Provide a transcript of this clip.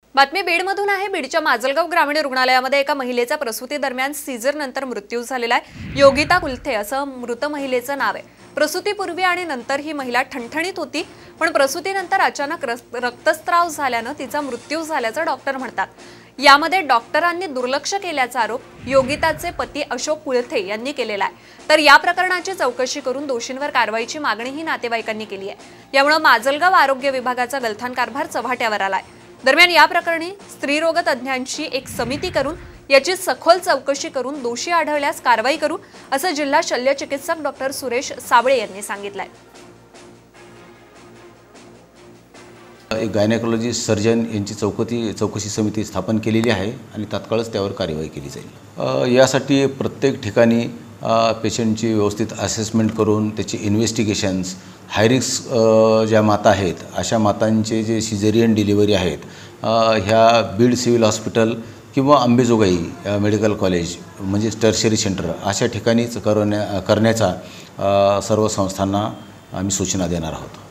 बातमी बीडमधून आहे। बीडच्या माजलगाव ग्रामीण रुग्णालयामध्ये एका महिलेचा प्रसूती दरम्यान सीझर नंतर मृत्यू झालेला आहे। योगिता कुलथे असं मृत महिलेचं नाव आहे। प्रसूतीपूर्वी आणि नंतर ही महिला ठणठणीत होती, पण प्रसूतीनंतर अचानक रक्तस्राव झाल्याने तिचा मृत्यू झाल्याचं डॉक्टर म्हणतात। यामध्ये डॉक्टरांनी दुर्लक्ष केल्याचा आरोप योगिताचे पती अशोक कुलथे यांनी केलेला आहे। तर या प्रकरणाची चौकशी करून दोषींवर कारवाईची मागणीही नातेवाईकांनी केली आहे। यामुळे माजलगाव आरोग्य विभागाचा गलथान कारभार चव्हाट्यावर आलाय। दरम्यान या प्रकरणी स्त्रीरोग तज्ञांची एक समिती करून याची सखोल चौकशी करून दोषी आढळल्यास कारवाई करू, असं जिल्हा शल्यचिकित्सक डॉक्टर सुरेश साबळे यांनी सांगितलंय। एक गायनेकोलॉजिस्ट सर्जन यांची चौकशी समिती स्थापन केलेली आहे आणि तात्काळच त्यावर कार्यवाही केली जाईल। यासाठी प्रत्येक ठिकाणी पेशंटची व्यवस्थित असेसमेंट करून त्याची इन्व्हेस्टिगेशन्स, हाय रिस्क ज्या माता आहेत अशा मातांचे जे सिझेरियन डिलिव्हरी आहेत ह्या बीड सिव्हिल हॉस्पिटल किंवा अंबेजोगाई मेडिकल कॉलेज म्हणजे टर्शियरी सेंटर अशा ठिकाणीच करण्याचा सर्व संस्थांना आम्ही सूचना देणार आहोत।